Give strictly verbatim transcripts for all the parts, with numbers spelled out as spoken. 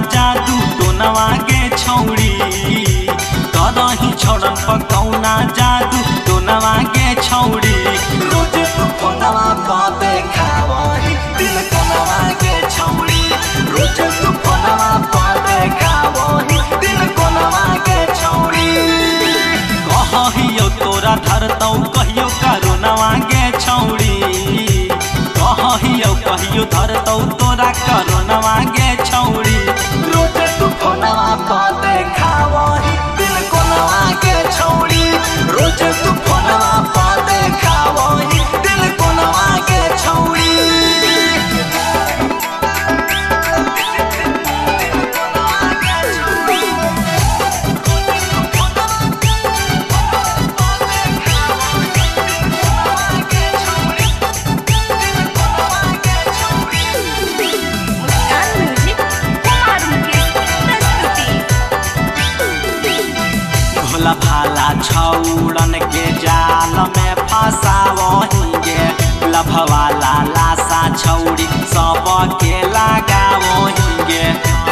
जादू टोनवा गे छौड़ी करही छोड़न पकौना जादू टोनवा गे छौड़ी रोज तू फोनवा क देखावही दिल कोनवा गे छौड़ी रोज तू फोनवा क देखावही दिल कोनवा गे छौड़ी कहियो तोरा धरतौ कहियो करोनवा गे छौड़ी कहियो कहियो धरतौ तोरा करोनवा गे छौड़ी रोज तू फोनवा क देखावही दिल कोनवा गे छौड़ी रोज तू फोनवा क देखावही दिल कोनवा गे छौड़ी भोला भाला छौड़न के जाल में फंसावही गे लभवाला लाशा छौड़ी सब के लगावही गे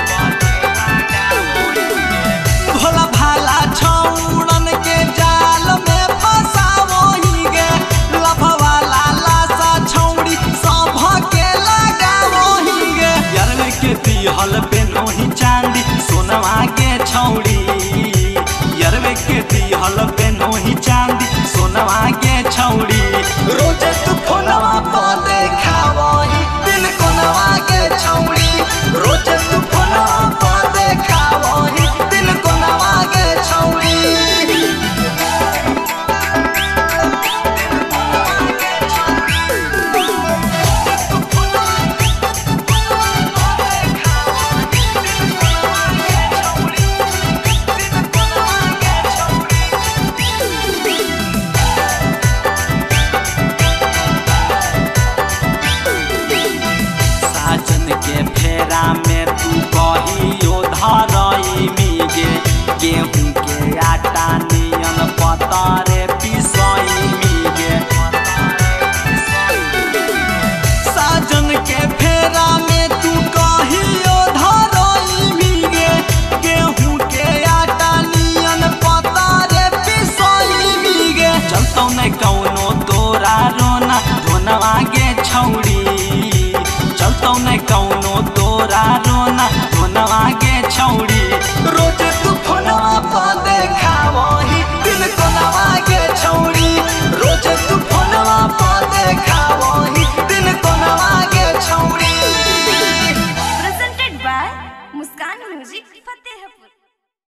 भोला भाला छौड़न के जाल में फंसावही गे लभवाला लाशा छौड़ी सब के लगावही गे यार के दिहल बेनोही चांदी सोनवा के छौड़ी यरवे के दिहल बेनोही चांदी सोनवा के छौड़ी रोज तू फोनवा प देखावही दिल कोनवा के छौड़ी रोज तू फोनवा प देखावही दिल कोनवा के छौड़ी फेरा में तू कहियो धरई मिगे गेहूं के आटा नियन पतरे पिसई मिगे साजन के फेरा में तू कहियो धरई मिगे गेहूं के आटा नियन पतरे पिसई मिगे चलतौ नै कौनो तोरा रोना धोनवा गे छौड़ी चलतौ नै कौनो